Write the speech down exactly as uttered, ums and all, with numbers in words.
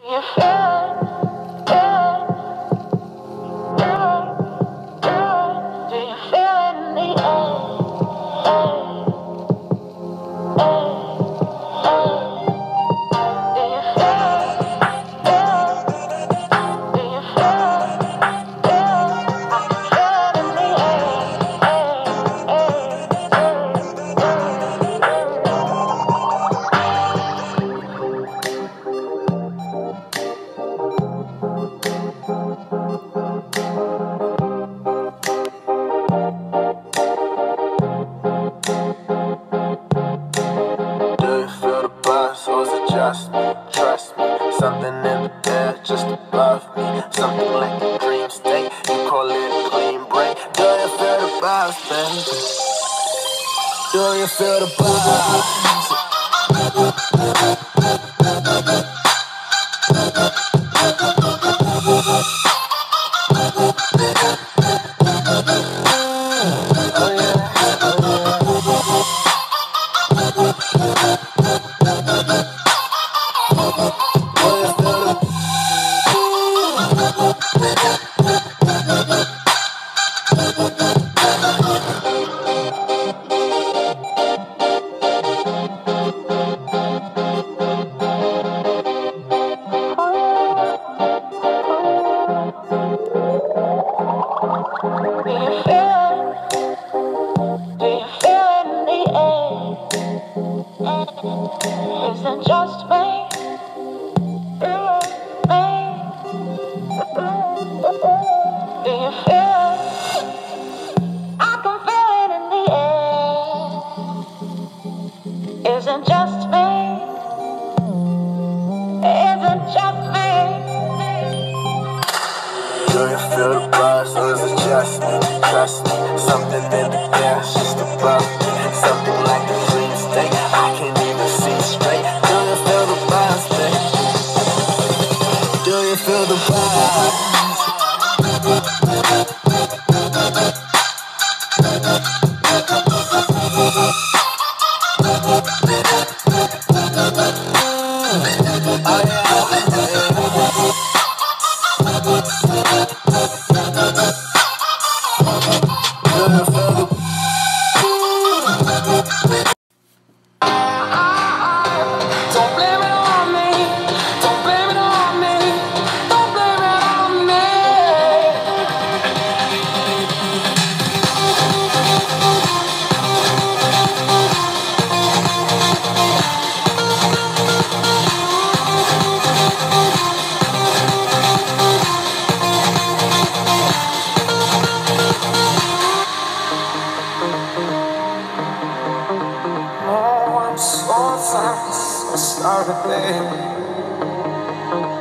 you feel it? Do you feel it in the air? Do you feel it? Do you feel it? I can feel it in the Do you feel the buzz, or is it just me? Trust me, something in the air just above me. Something like a dream state, you call it a clean break. Do you feel the buzz, baby? Do you feel the buzz? Do you feel it? Do you feel it in the air? Is it just me? Me? Do you feel it? I can feel it in the air. Is it just me? Is it just me? Do you feel the buzz, or is it just me? Trust me, something in the air just above me. Something like a dream state, I can't even see straight. Do you feel the buzz, baby? Do you feel the buzz? Don't blame it on me. Don't blame it on me. Don't blame it on me. Oh, I'm so sorry, so sorry, baby.